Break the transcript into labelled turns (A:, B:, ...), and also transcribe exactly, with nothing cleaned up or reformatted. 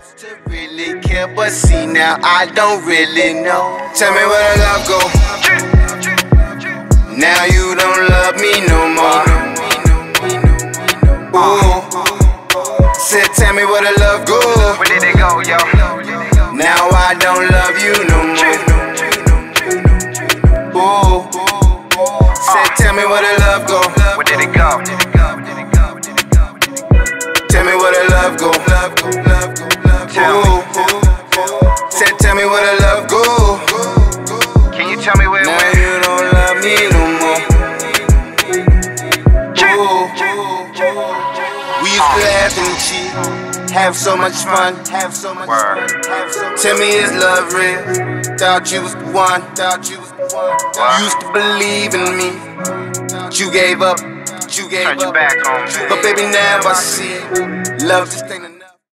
A: Used to really care, but see now I don't really know. Tell me where the love go. Now you don't love me no more. Ooh. Said tell me where the love go.
B: Where did it go, yo?
A: Now I don't love you no more. Ooh. Said tell me where the love go.
B: Where did it go?
A: Tell me where the love go.
B: Tell me.
A: Said tell me where the love go.
B: Can you tell me where it
A: Now
B: went?
A: you don't love me no more. Ooh. We used to laugh and cheat, have so much fun, have so much
B: Word.
A: fun. Tell me is love real? Thought you was the one, thought you was the one.
B: Wow.
A: You used to believe in me, you gave up, you gave
B: Turned your
A: up.
B: back on me.
A: But baby now I see, love just ain't enough.